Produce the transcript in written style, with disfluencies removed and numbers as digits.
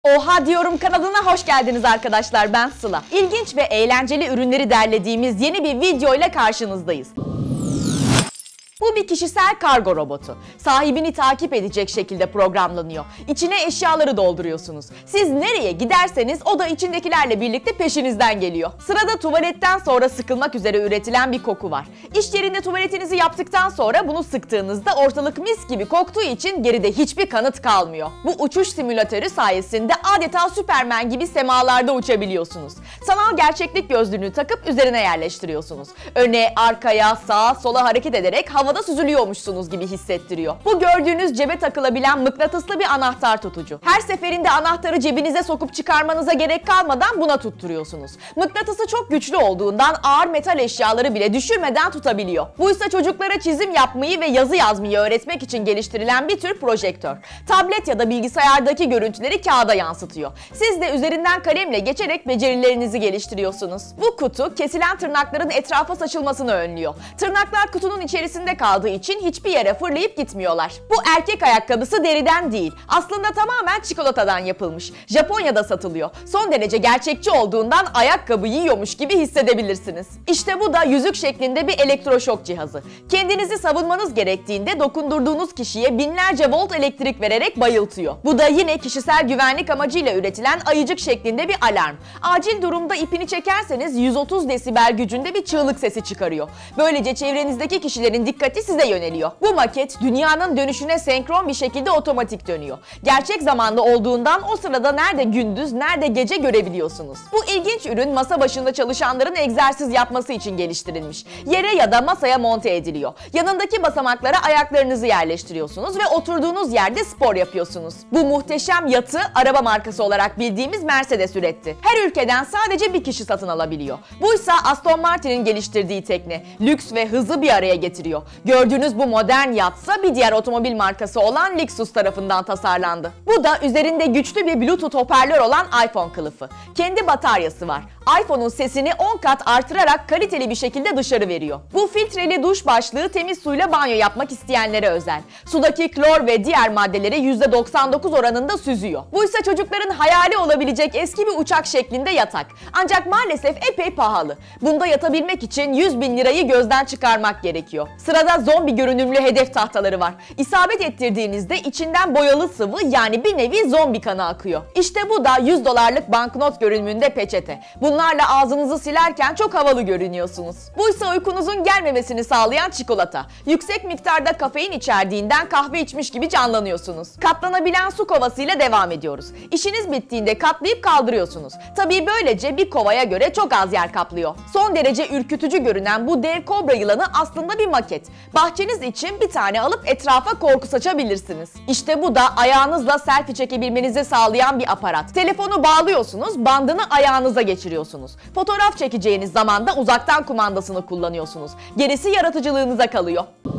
Oha diyorum kanalına hoş geldiniz arkadaşlar, ben Sıla. İlginç ve eğlenceli ürünleri derlediğimiz yeni bir video ile karşınızdayız. Bu bir kişisel kargo robotu. Sahibini takip edecek şekilde programlanıyor. İçine eşyaları dolduruyorsunuz. Siz nereye giderseniz o da içindekilerle birlikte peşinizden geliyor. Sırada tuvaletten sonra sıkılmak üzere üretilen bir koku var. İş yerinde tuvaletinizi yaptıktan sonra bunu sıktığınızda ortalık mis gibi koktuğu için geride hiçbir kanıt kalmıyor. Bu uçuş simülatörü sayesinde adeta Süpermen gibi semalarda uçabiliyorsunuz. Sanal gerçeklik gözlüğünü takıp üzerine yerleştiriyorsunuz. Öne, arkaya, sağa, sola hareket ederek havada süzülüyormuşsunuz gibi hissettiriyor. Bu gördüğünüz cebe takılabilen mıknatıslı bir anahtar tutucu. Her seferinde anahtarı cebinize sokup çıkarmanıza gerek kalmadan buna tutturuyorsunuz. Mıknatısı çok güçlü olduğundan ağır metal eşyaları bile düşürmeden tutabiliyor. Buysa çocuklara çizim yapmayı ve yazı yazmayı öğretmek için geliştirilen bir tür projektör. Tablet ya da bilgisayardaki görüntüleri kağıda yansıtıyor. Siz de üzerinden kalemle geçerek becerilerinizi geliştiriyorsunuz. Bu kutu kesilen tırnakların etrafa saçılmasını önlüyor. Tırnaklar kutunun içerisinde kaldığı için hiçbir yere fırlayıp gitmiyorlar. Bu erkek ayakkabısı deriden değil, aslında tamamen çikolatadan yapılmış. Japonya'da satılıyor. Son derece gerçekçi olduğundan ayakkabı yiyormuş gibi hissedebilirsiniz. İşte bu da yüzük şeklinde bir elektroşok cihazı. Kendinizi savunmanız gerektiğinde dokundurduğunuz kişiye binlerce volt elektrik vererek bayıltıyor. Bu da yine kişisel güvenlik amacıyla üretilen ayıcık şeklinde bir alarm. Acil durumda ipini çekerseniz 130 desibel gücünde bir çığlık sesi çıkarıyor. Böylece çevrenizdeki kişilerin dikkati size yöneliyor. Bu maket dünyanın dönüşüne senkron bir şekilde otomatik dönüyor. Gerçek zamanlı olduğundan o sırada nerede gündüz, nerede gece görebiliyorsunuz. Bu ilginç ürün masa başında çalışanların egzersiz yapması için geliştirilmiş. Yere ya da masaya monte ediliyor. Yanındaki basamaklara ayaklarınızı yerleştiriyorsunuz ve oturduğunuz yerde spor yapıyorsunuz. Bu muhteşem yatı araba markası olarak bildiğimiz Mercedes üretti. Her ülkeden sadece bir kişi satın alabiliyor. Buysa Aston Martin'in geliştirdiği tekne. Lüks ve hızı bir araya getiriyor. Gördüğünüz bu modern yatsa bir diğer otomobil markası olan Lexus tarafından tasarlandı. Bu da üzerinde güçlü bir Bluetooth hoparlör olan iPhone kılıfı. Kendi bataryası var. iPhone'un sesini 10 kat artırarak kaliteli bir şekilde dışarı veriyor. Bu filtreli duş başlığı temiz suyla banyo yapmak isteyenlere özel. Sudaki klor ve diğer maddeleri %99 oranında süzüyor. Buysa çocukların hayali olabilecek eski bir uçak şeklinde yatak. Ancak maalesef epey pahalı. Bunda yatabilmek için 100.000 lirayı gözden çıkarmak gerekiyor. Sırada zombi görünümlü hedef tahtaları var. İsabet ettirdiğinizde içinden boyalı sıvı, yani bir nevi zombi kanı akıyor. İşte bu da $100'lık banknot görünümünde peçete. Bunlarla ağzınızı silerken çok havalı görünüyorsunuz. Buysa uykunuzun gelmemesini sağlayan çikolata. Yüksek miktarda kafein içerdiğinden kahve içmiş gibi canlanıyorsunuz. Katlanabilen su kovasıyla devam ediyoruz. İşiniz bittiğinde katlayıp kaldırıyorsunuz. Tabii böylece bir kovaya göre çok az yer kaplıyor. Son derece ürkütücü görünen bu dev kobra yılanı aslında bir maket. Bahçeniz için bir tane alıp etrafa korku saçabilirsiniz. İşte bu da ayağınızla selfie çekebilmenizi sağlayan bir aparat. Telefonu bağlıyorsunuz, bandını ayağınıza geçiriyorsunuz. Fotoğraf çekeceğiniz zaman da uzaktan kumandasını kullanıyorsunuz. Gerisi yaratıcılığınıza kalıyor.